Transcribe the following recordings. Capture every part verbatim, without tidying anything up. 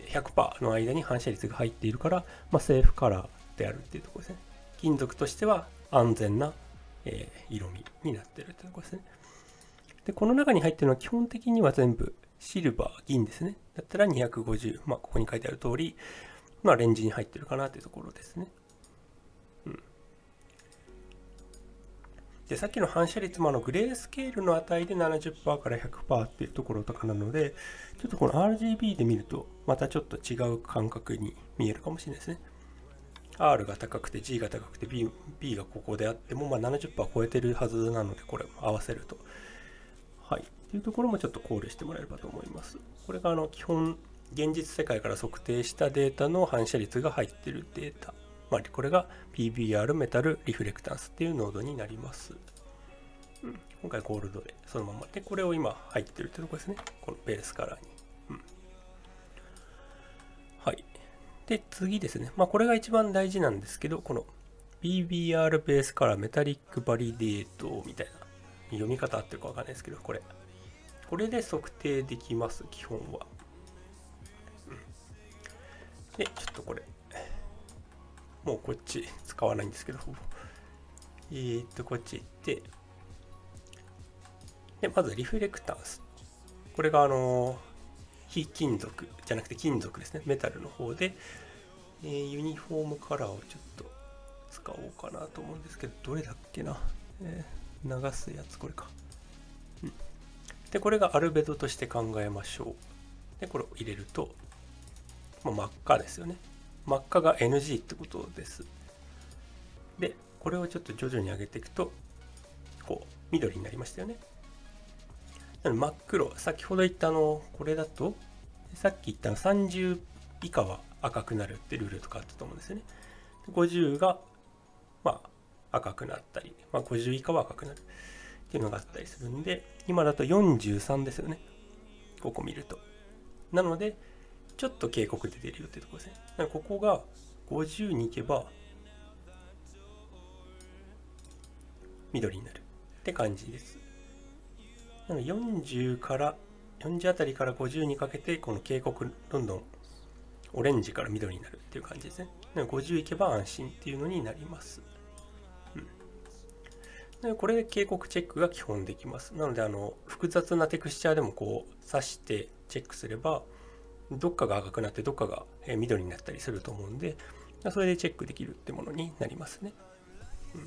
ひゃくパーセント の間に反射率が入っているから、まあ、セーフカラーであるっていうところですね。金属としては安全な、えー、色味になっているというところですね。で、この中に入っているのは基本的には全部シルバー、銀ですね。だったらにひゃくごじゅう、まあ、ここに書いてある通り、まあ、レンジに入ってるかなというところですね。うん。で、さっきの反射率もあのグレースケールの値で ななじゅっパーセント から ひゃくパーセント っていうところとかなので、ちょっとこの アールジービー で見ると、またちょっと違う感覚に見えるかもしれないですね。R が高くて G が高くて B, B がここであっても、まあ、ななじゅっパーセント 超えてるはずなので、これ合わせると。はい。っていうところもちょっと考慮してもらえればと思います。これがあの基本、現実世界から測定したデータの反射率が入っているデータ。まあ、これが ピービーアール メタルリフレクタンスっていうノードになります。うん、今回ゴールドでそのままで、これを今入ってるってとこですね。このベースカラーに。うん、はい。で、次ですね。まあ、これが一番大事なんですけど、この ピービーアール ベースカラーメタリックバリデートみたいな読み方あってるかわかんないですけど、これ。これで測定できます、基本は。うん、で、ちょっとこれ。もうこっち使わないんですけど、えーっと、こっち行って、で、まずリフレクタンス。これがあの、非金属じゃなくて金属ですね。メタルの方で、えー、ユニフォームカラーをちょっと使おうかなと思うんですけど、どれだっけな。えー、流すやつ、これか。うん。で、これがアルベドとして考えましょう。で、これを入れると、まあ、真っ赤ですよね。真っ赤が エヌジー ってことです。で、これをちょっと徐々に上げていくと、こう、緑になりましたよね。真っ黒、先ほど言ったあの、これだと、さっき言ったのさんじゅう以下は赤くなるってルールとかあったと思うんですよね。ごじゅうが、まあ、赤くなったり、まあ、ごじゅう以下は赤くなるっていうのがあったりするんで、今だとよんじゅうさんですよね。ここ見ると。なので、ちょっと警告出てるよっていうところですね。だからここがごじゅうに行けば、緑になるって感じです。なのでよんじゅうから、よんじゅうあたりからごじゅうにかけて、この警告どんどんオレンジから緑になるっていう感じですね。なのでごじゅういけば安心っていうのになります。うん。でこれで警告チェックが基本できます。なのであの複雑なテクスチャーでもこう刺してチェックすれば、どっかが赤くなってどっかが緑になったりすると思うんで、それでチェックできるってものになりますね。うん、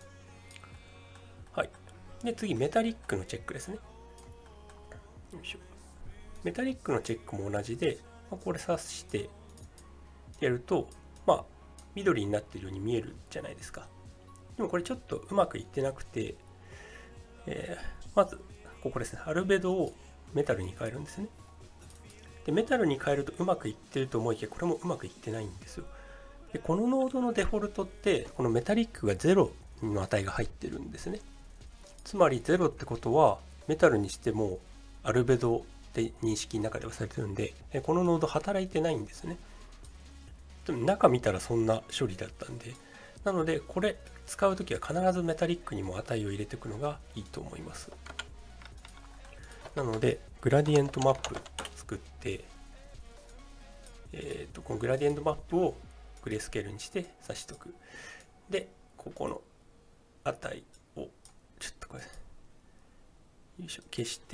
はい。で、次、メタリックのチェックですね。よいしょ。メタリックのチェックも同じで、まあ、これ刺してやると、まあ、緑になっているように見えるじゃないですか。でもこれちょっとうまくいってなくて、えー、まず、ここですね。アルベドをメタルに変えるんですね。で、メタルに変えるとうまくいってると思いきや、これもうまくいってないんですよ。で、このノードのデフォルトって、このメタリックがゼロの値が入ってるんですね。つまりゼロってことは、メタルにしてもアルベドで認識の中ではされてるんで、このノード働いてないんですね。でも中見たらそんな処理だったんで、なのでこれ使うときは必ずメタリックにも値を入れていくのがいいと思います。なので、グラディエントマップ作って、えっと、このグラディエントマップをグレースケールにして差しとく。で、ここの値を、ちょっとこれ、よいしょ、消して、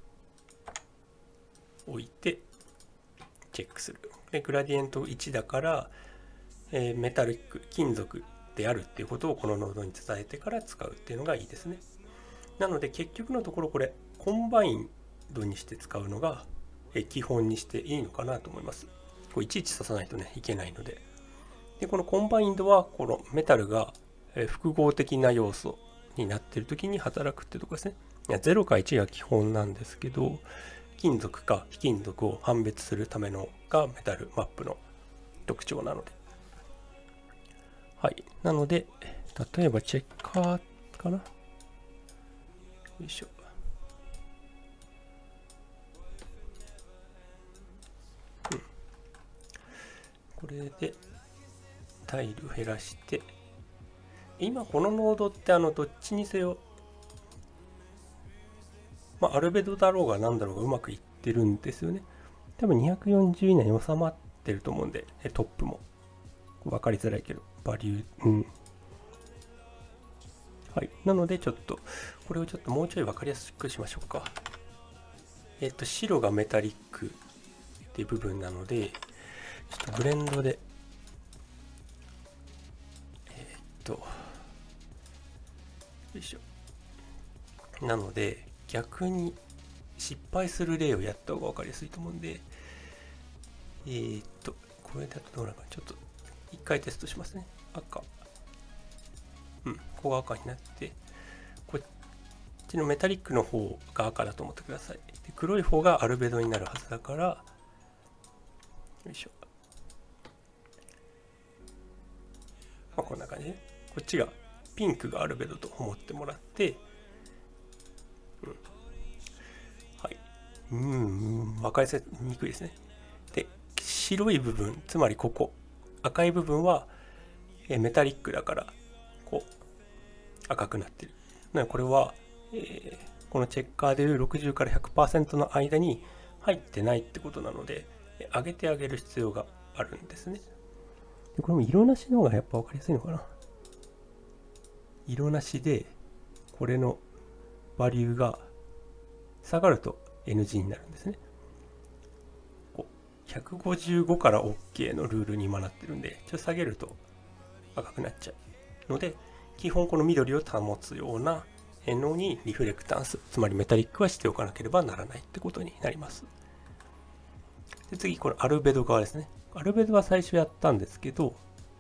置いて、チェックする。で、グラディエントいちだから、えー、メタリック、金属であるっていうことをこのノードに伝えてから使うっていうのがいいですね。なので結局のところこれ、コンバインドにして使うのが基本にしていいのかなと思います。こういちいち刺さないとね、いけないので。で、このコンバインドは、このメタルが複合的な要素になっているときに働くっていうところですね。いや、ゼロかいちが基本なんですけど、金属か非金属を判別するためのがメタルマップの特徴なので。はい。なので、例えばチェッカーかな。よいしょ。うん。これでタイル減らして、今このノードってあのどっちにせよ、まあ、アルベドだろうが何だろうがうまくいってるんですよね。 多分にひゃくよんじゅう以内に収まってると思うんで、トップも。分かりづらいけど、バリュー、うん。はい。なので、ちょっと、これをちょっともうちょい分かりやすくしましょうか。えっと、白がメタリックっていう部分なので、ちょっとブレンドで、えっと、よいしょ。なので、逆に失敗する例をやった方が分かりやすいと思うんで、えー、っと、これだとどうなるか、ちょっと一回テストしますね。赤。うん、ここが赤になって、こっちのメタリックの方が赤だと思ってください。で、黒い方がアルベドになるはずだから、よいしょ。まあ、こんな感じで、こっちがピンクがアルベドと思ってもらって、うん、はい。うん、分かりにくいですね。で、白い部分、つまりここ、赤い部分はメタリックだから、こう、赤くなってる。なのでこれは、えー、このチェッカーでいうろくじゅうから ひゃくパーセント の間に入ってないってことなので、上げてあげる必要があるんですね。でこれも色なしの方がやっぱ分かりやすいのかな。色なしで、これのバリューが下がると エヌジー になるんですね。こうひゃくごじゅうごから OK のルールに今なってるんで、ちょっと下げると赤くなっちゃうので、基本この緑を保つようなのにリフレクタンス、つまりメタリックはしておかなければならないってことになります。で次、このアルベド側ですね。アルベドは最初やったんですけど、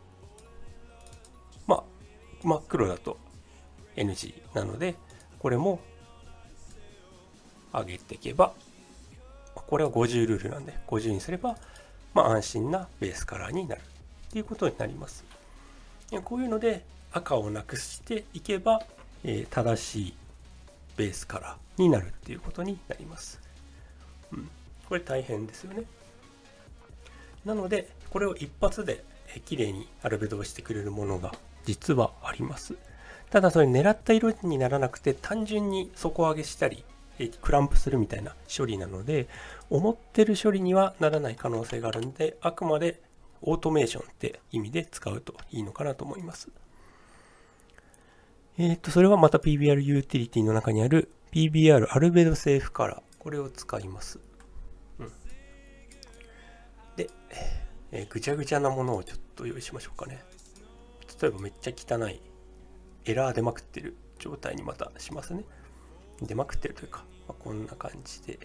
まあ、真っ黒だと エヌジー なので、これも上げていけば、これはごじゅうルールなんで、ごじゅうにすれば、まあ安心なベースカラーになるっていうことになります。こういうので赤をなくしていけば、えー、正しいベースカラーになるっていうことになります。うん、これ大変ですよね。なので、これを一発で綺麗にアルベドをしてくれるものが実はあります。ただそれ狙った色にならなくて、単純に底上げしたり、クランプするみたいな処理なので、思ってる処理にはならない可能性があるので、あくまでオートメーションって意味で使うといいのかなと思います。えっと、それはまた ピービーアール ユーティリティの中にある ピービーアール アルベドセーフカラー。これを使います。うん、で、えー、ぐちゃぐちゃなものをちょっと用意しましょうかね。例えばめっちゃ汚いエラー出まくってる状態にまたしますね。出まくってるというか、まあ、こんな感じで。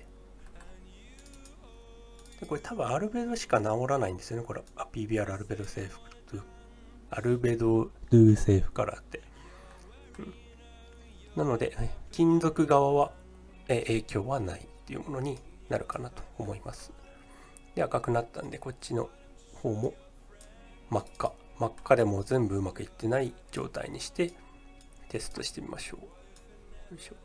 でこれ多分アルベドしか治らないんですよね。これ ピービーアール アルベドセーフ、アルベドドゥセーフカラーって。うん、なので、ね、金属側はえ影響はないっていうものになるかなと思います。で、赤くなったんで、こっちの方も真っ赤。真っ赤でも全部うまくいってない状態にしてテストしてみましょう。よいしょ。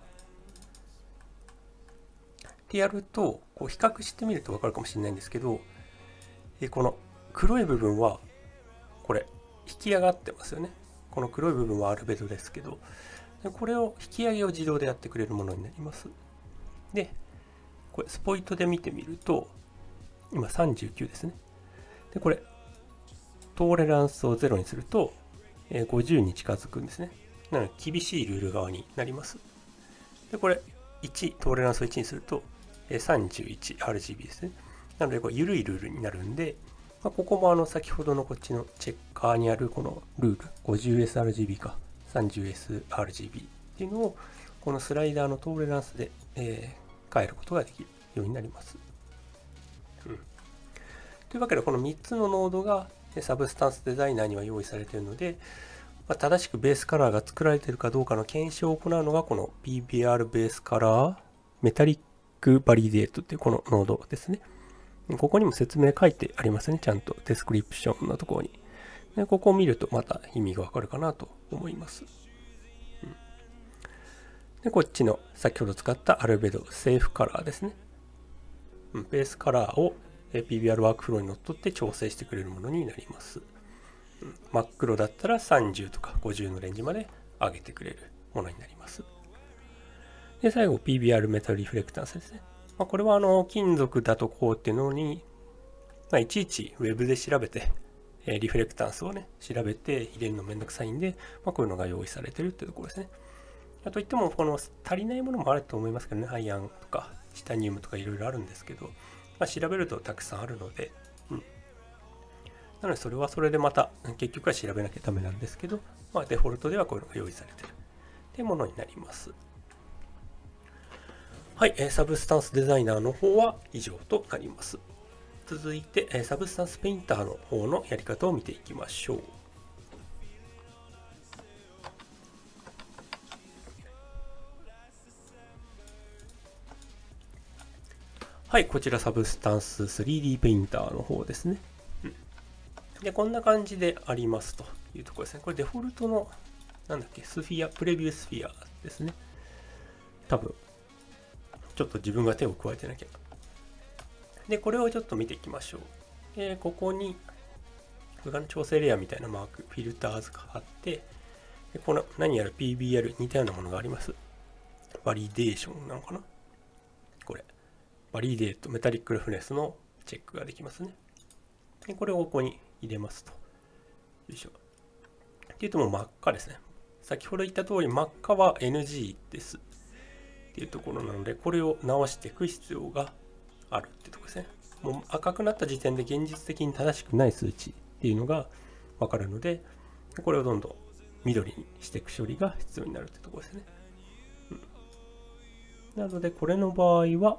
ってやると、こう比較してみると分かるかもしれないんですけど、えこの黒い部分は、これ、引き上がってますよね。この黒い部分はアルベドですけど、これを引き上げを自動でやってくれるものになります。で、これスポイトで見てみると、今さんじゅうきゅうですね。で、これ、トーレランスをゼロにすると、ごじゅうに近づくんですね。なので、厳しいルール側になります。で、これ、いち、トーレランスをいちにすると、さんじゅういちアールジービー ですね。なので、これ、緩いルールになるんで、まあ、ここもあの先ほどのこっちのチェッカーにあるこのルール、ごじゅうエスアールジービー か、さんじゅうエスアールジービー っていうのを、このスライダーのトーレランスで、えー、変えることができるようになります。うん、というわけで、このみっつのノードがサブスタンスデザイナーには用意されているので、まあ、正しくベースカラーが作られているかどうかの検証を行うのが、この ピービーアール ベースカラーメタリックバリデートっていうこのノードですね。ここにも説明書いてありますね。ちゃんとデスクリプションのところに。でここを見るとまた意味がわかるかなと思います。うん、でこっちの先ほど使ったアルベドセーフカラーですね。うん、ベースカラーを ピービーアール ワークフローにのっとって調整してくれるものになります。うん、真っ黒だったらさんじゅうとかごじゅうのレンジまで上げてくれるものになります。で最後 ピービーアール メタルリフレクタンスですね。 まあ、これはあの金属だとこうっていうのに、まあ、いちいちウェブで調べて、えー、リフレクタンスをね、調べて入れるのめんどくさいんで、まあ、こういうのが用意されてるっていうところですね。あといっても、この足りないものもあると思いますけどね、アイアンとかチタニウムとかいろいろあるんですけど、まあ、調べるとたくさんあるので、うん。なのでそれはそれでまた結局は調べなきゃダメなんですけど、まあ、デフォルトではこういうのが用意されてるっていうものになります。はい、サブスタンスデザイナーの方は以上となります。続いて、サブスタンスペインターの方のやり方を見ていきましょう。はい、こちらサブスタンス スリーディー ペインターの方ですね。うん、で、こんな感じでありますというところですね。これデフォルトの、なんだっけ、スフィア、プレビュースフィアですね。多分、ちょっと自分が手を加えてなきゃ。で、これをちょっと見ていきましょう。で、ここに、これが調整レイヤーみたいなマーク、フィルターズがあって、でこの何やら ピービーエル 似たようなものがあります。バリデーションなのかなこれ。バリデート、メタリックレフネスのチェックができますね。で、これをここに入れますと。よいしょ。っていうともう真っ赤ですね。先ほど言った通り真っ赤は エヌジー です。っていうところなので、これを直していく必要があるってところですね。もう赤くなった時点で現実的に正しくない数値っていうのがわかるので、これをどんどん緑にしていく処理が必要になるってところですね。うん、なので、これの場合は、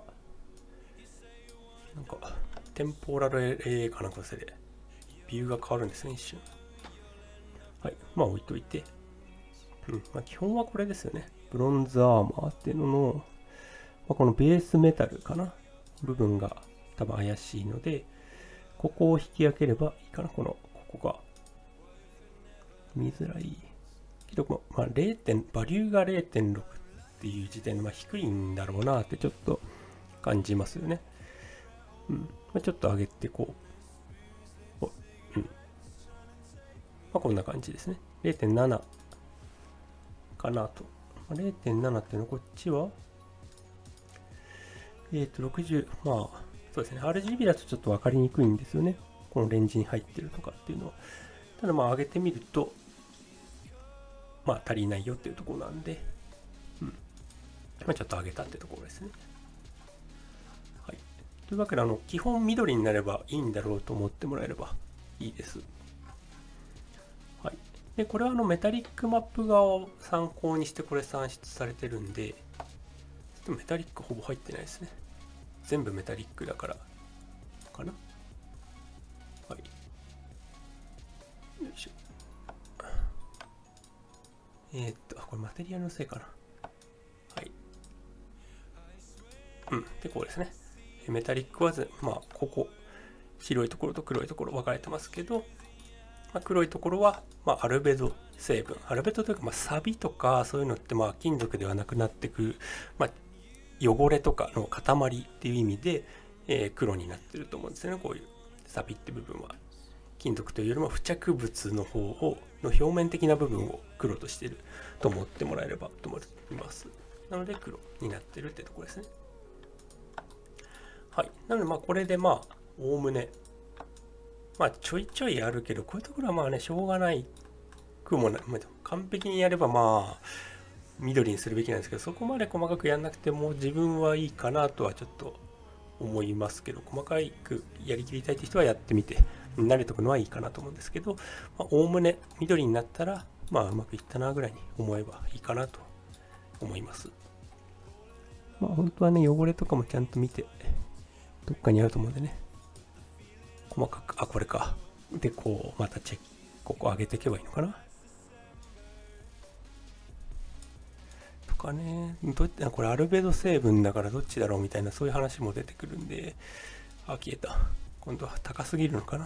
なんか、テンポーラルエーかなんかせで、ビューが変わるんですね、一瞬。はい。まあ置いといて。うん。まあ基本はこれですよね。ブロンズアーマーっていうのの、まあ、このベースメタルかな部分が多分怪しいので、ここを引き分ければいいかな。この、ここが。見づらい。けど、まあれいてん、バリューが れいてんろく っていう時点で、まあ低いんだろうなってちょっと感じますよね。うん。まあ、ちょっと上げてこう。うん。まあこんな感じですね。れいてんなな かなと。れいてんなな っていうのはこっちはえっとろくじゅう、まあそうですね。アールジービー だとちょっと分かりにくいんですよね。このレンジに入ってるとかっていうのは。ただまあ上げてみると、まあ足りないよっていうところなんで、うん。まあちょっと上げたってところですね。はい。というわけで、あの、基本緑になればいいんだろうと思ってもらえればいいです。はい。で、これはあのメタリックマップ側を参考にしてこれ算出されてるんで、メタリックほぼ入ってないですね。全部メタリックだから、かな。はい。よいしょ。えー、っと、これマテリアルのせいかな。はい。うん。で、こうですね。メタリックは、まあ、ここ、白いところと黒いところ分かれてますけど、まあ、黒いところは、まあ、アルベド成分。アルベドというか、まあ、サビとかそういうのって、まあ、金属ではなくなってくる、まあ、汚れとかの塊っていう意味で、えー、黒になってると思うんですよね。こういうサビって部分は。金属というよりも付着物の方を、の表面的な部分を黒としていると思ってもらえればと思います。なので黒になってるってところですね。はい。なので、まあ、これでまあ、おおむね、まあ、ちょいちょいあるけど、こういうところはまあね、しょうがないくもない。完璧にやればまあ、緑にするべきなんですけど、そこまで細かくやんなくても自分はいいかなとはちょっと思いますけど、細かくやりきりたいって人はやってみて、慣れておくのはいいかなと思うんですけど、おおむね緑になったら、まあ、うまくいったなぐらいに思えばいいかなと思います。まあ、本当はね、汚れとかもちゃんと見て、どっかにあると思うんでね、細かく、あ、これか。で、こう、またチェック、ここ上げていけばいいのかな。とかね、どっち、これアルベド成分だからどっちだろうみたいな、そういう話も出てくるんで、あ、消えた。今度は高すぎるのかな。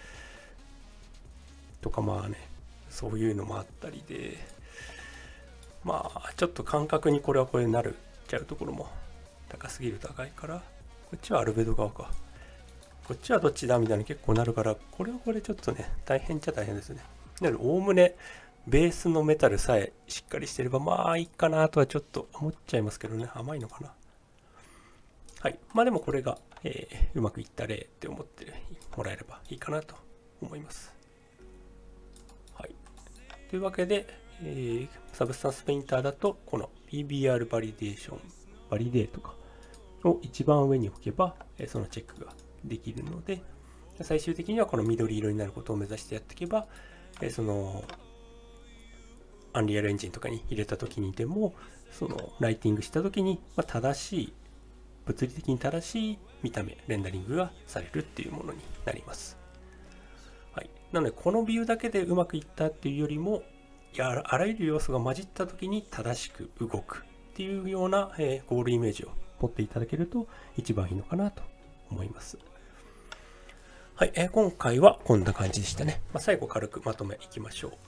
とかまあね、そういうのもあったりで、まあ、ちょっと感覚にこれはこれになるちゃうところも高すぎる高いから、こっちはアルベド側か。こっちはどっちだみたいな結構なるから、これはこれちょっとね、大変っちゃ大変ですね。なので、おおむね、ベースのメタルさえしっかりしてれば、まあいいかなとはちょっと思っちゃいますけどね。甘いのかな。 はい。まあでもこれが、えー、うまくいった例って思ってもらえればいいかなと思います。はい。というわけで、えー、サブスタンスペインターだと、この ピービーアール バリデーション、バリデーとかを一番上に置けば、えー、そのチェックができるので、最終的にはこの緑色になることを目指してやっていけば、えー、その、アンリアルエンジンとかに入れた時にでも、そのライティングした時に、まあ、正しい、物理的に正しい見た目、レンダリングがされるっていうものになります。はい。なので、このビューだけでうまくいったっていうよりも、いやあらゆる要素が混じった時に正しく動くっていうような、えー、ゴールイメージを持っていただけると一番いいのかなと思います。はい。えー、今回はこんな感じでしたね。まあ、最後軽くまとめいきましょう。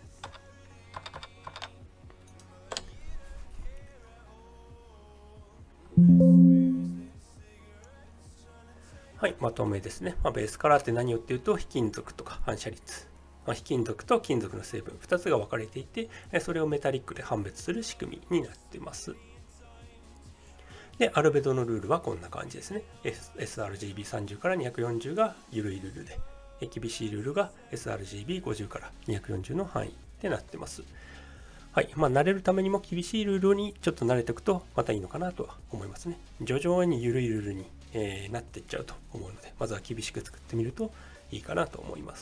はい、まとめですね。まあ、ベースカラーって何をっていうと、非金属とか反射率。まあ、非金属と金属の成分、ふたつが分かれていて、それをメタリックで判別する仕組みになっています。で、アルベドのルールはこんな感じですね。エスアールジービーさんじゅう からにひゃくよんじゅうが緩いルールで、厳しいルールが エスアールジービーごじゅう からにひゃくよんじゅうの範囲ってなってます。はい。まあ、慣れるためにも厳しいルールにちょっと慣れておくとまたいいのかなとは思いますね。徐々に緩いルールに、えー、なっていっちゃうと思うので、まずは厳しく作ってみるといいかなと思います。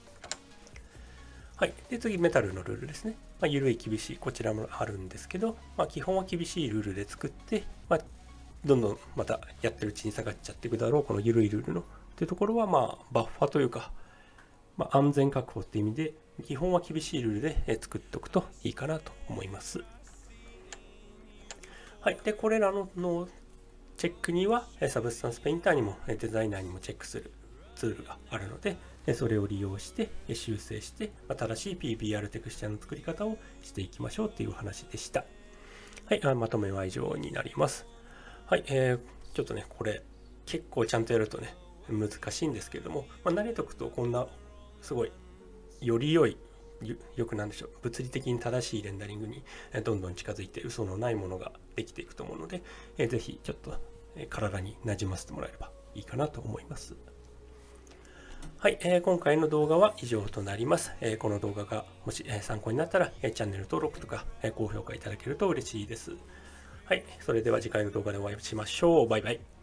はい。で、次、メタルのルールですね。まあ、緩い、厳しい、こちらもあるんですけど、まあ、基本は厳しいルールで作って、まあ、どんどんまたやってるうちに下がっちゃっていくだろう、この緩いルールのっていうところは、まあ、バッファというか、まあ、安全確保っていう意味で、基本は厳しいルールで作っておくといいかなと思います。はい。で、これらののチェックには、サブスタンスペインターにもデザイナーにもチェックするツールがあるので、それを利用して修正して、正しい ピービーアール テクスチャーの作り方をしていきましょうっていう話でした。はい。まとめは以上になります。はい。えー、ちょっとね、これ結構ちゃんとやるとね、難しいんですけれども、まあ、慣れておくとこんなすごいより良い、よくなんでしょう、物理的に正しいレンダリングにどんどん近づいて嘘のないものができていくと思うので、えー、ぜひちょっと体になじませてもらえればいいかなと思います。はい、えー、今回の動画は以上となります。えー、この動画がもし参考になったら、チャンネル登録とか高評価いただけると嬉しいです。はい、それでは次回の動画でお会いしましょう。バイバイ。